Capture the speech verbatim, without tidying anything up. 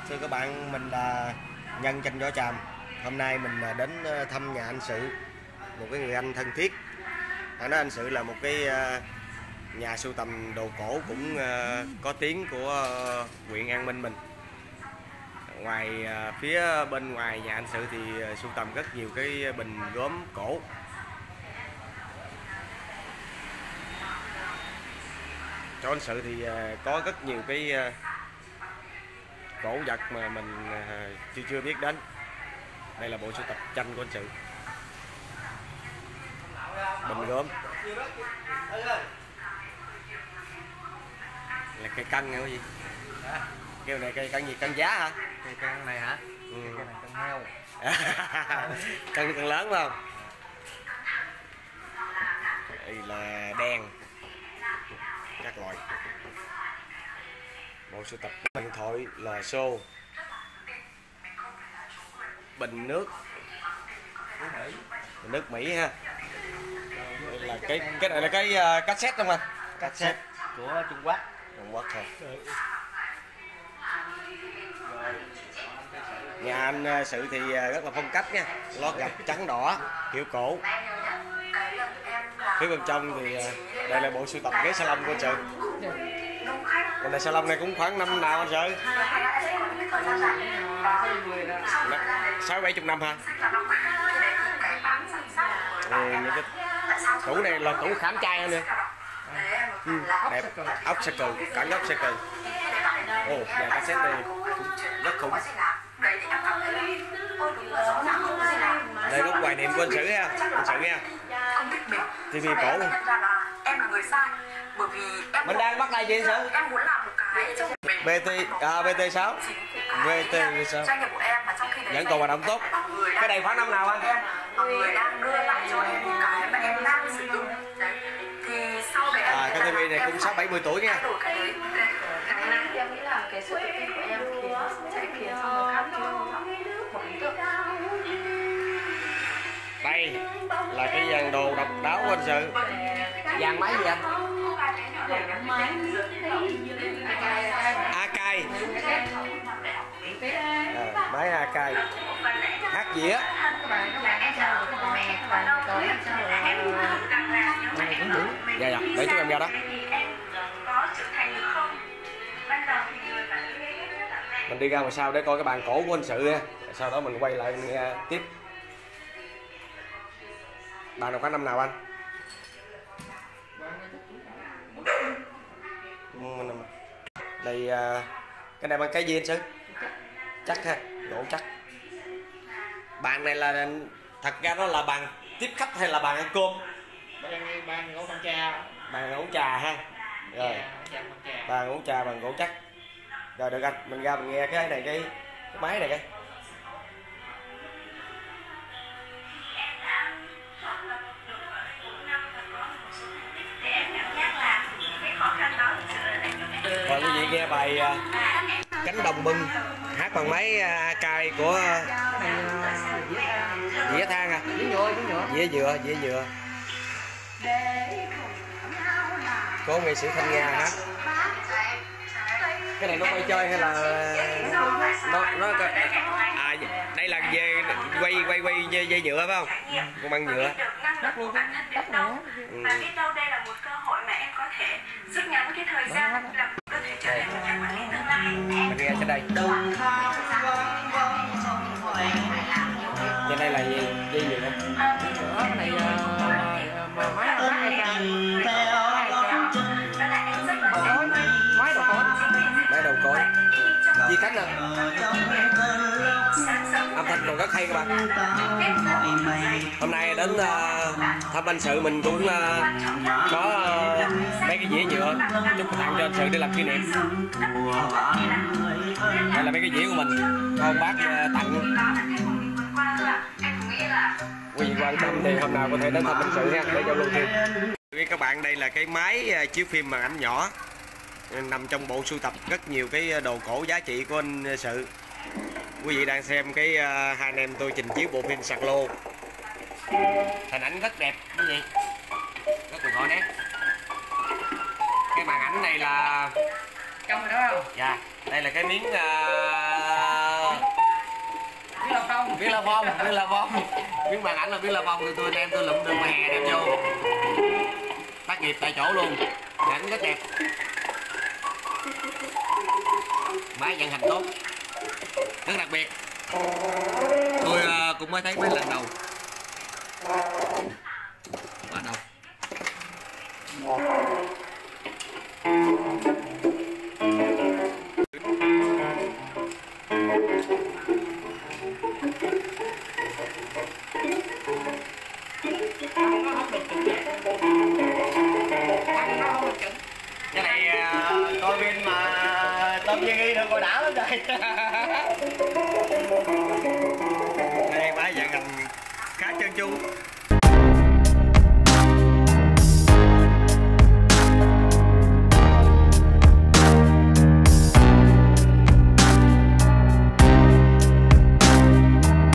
Thưa các bạn, mình là Nhân Chanh Võ Tràm. Hôm nay mình đến thăm nhà anh Sự, một cái người anh thân thiết. Anh nói anh Sự là một cái nhà sưu tầm đồ cổ cũng có tiếng của huyện An Minh mình. Ngoài phía bên ngoài nhà anh Sự thì sưu tầm rất nhiều cái bình gốm cổ. Cho anh Sự thì có rất nhiều cái cổ vật mà mình chưa chưa biết đến. Đây là bộ sưu tập tranh của anh Sự. Bình gốm là cây cân hay cái gì? Kêu này cây cân gì? Cân giá hả? Cây cân này hả? Ừ. Cây này cân heo. Cân cân lớn phải không? Đây là đen các loại. Bộ sưu tập điện thoại, lò xô, bình nước bình nước Mỹ ha. Đây là cái cái này là cái uh, cassette không anh? Cassette của Trung Quốc. Trung Quốc thôi. Nhà anh Sự thì rất là phong cách nha, lót gạch trắng đỏ kiểu cổ. Phía bên trong thì đây là bộ sưu tập ghế salon của anh Sự. Cái này salon này cũng khoảng năm nào anh Sự? Sáu bảy chục năm hả? Ừ, những cái tủ này là tủ khảm trai anh nè. Ừ, đẹp, ốc xe cừ, cả ốc xe cừ. Ồ, nhà cassette này rất khủng. Đây góc hoài niệm của anh Sự nha, anh Sự nha. ti vi cổ. Em là người sai bởi vì em mình đang bắt tay gì anh Sự? em muốn làm một cái trong bê tê à bê tê sáu. bê tê sáu. doanh nghiệp của em mà trong khi đấy vẫn còn hoạt động tốt. Cái này khoảng năm nào anh? Mọi người đang đưa lại cho em một cái mà em đang sử dụng. Đấy. Thì sau đấy à, cái tivi này cũng sáu bảy mươi tuổi nha. Đổi cái đấy. Cái này em nghĩ là cái sự tự tin của em thì nó sẽ khiến cho người khác yêu một ấn tượng. Đây là cái dàn đồ độc đáo của anh Sự. Dàn máy gì anh? Akai. À, máy Akai. Hát dĩa. Dạ dạ, để chúng em ra đó. Mình đi ra ngoài sau để coi cái bàn cổ của anh Sự nha. Sau đó mình quay lại nghe tiếp. Bàn nào có năm nào anh? Đây cái này bằng cái gì anh Sự? Chắc ha, gỗ chắc. Bàn này là thật ra nó là bàn tiếp khách hay là bàn ăn cơm? Bàn bàn gỗ bằng trà. Bàn uống trà ha. Rồi. Bàn uống trà bằng gỗ chắc. Rồi được anh, mình ra mình nghe cái này cái, cái máy này cái. Rồi quý vị nghe bài uh, Cánh Đồng Bưng hát bằng máy uh, Akai của dĩa than à? Dĩa dừa, dĩa dừa. Có nghệ sĩ Thanh Nga hát. Cái này nó quay chơi hay là nó nó à đây là về quay quay quay dây, dây nhựa phải không? Con băng nhựa. Và biết đâu đây là một cơ hội mà em có thể rút ngắn cái thời gian làm có thể trở thành một nhà quản lý tương lai. Mình nghe trên đây. Trên đây là gì? Dây nhựa. Cái này máy máy đầu cối. Máy đầu cối. Di cắt nè. Âm thanh còn rất hay các bạn. Hôm nay đến uh, thăm anh Sự mình cũng uh, có uh, mấy cái dĩa nhựa chúc tặng cho anh Sự để làm kỷ niệm. Đây là mấy cái dĩa của mình, con bác uh, tặng. Quý vị quan tâm thì hôm nào có thể đến thăm anh Sự nha, để giao lưu thêm. Với các bạn, đây là cái máy uh, chiếu phim màn ảnh nhỏ nằm trong bộ sưu tập rất nhiều cái đồ cổ giá trị của anh Sự. Quý vị đang xem cái uh, hai anh em tôi trình chiếu bộ phim Sạc Lô. Hình ảnh rất đẹp quý vị, rất là rõ nét. Cái màn ảnh này là Trong rồi đó không? dạ, đây là cái miếng uh, biết là phong biết là phong biết là phong miếng màn ảnh là biết là phong tụi tôi đem tôi lụm đường ngoài hè đem vô tác nghiệp tại chỗ luôn, ảnh rất đẹp, máy vận hành tốt, rất đặc biệt. Tôi uh, cũng mới thấy mấy lần đầu bắt đầu cái này uh, coi phim mà tôm viên y thôi coi đã lắm trời. Đây máy vận hành khá trơn tru.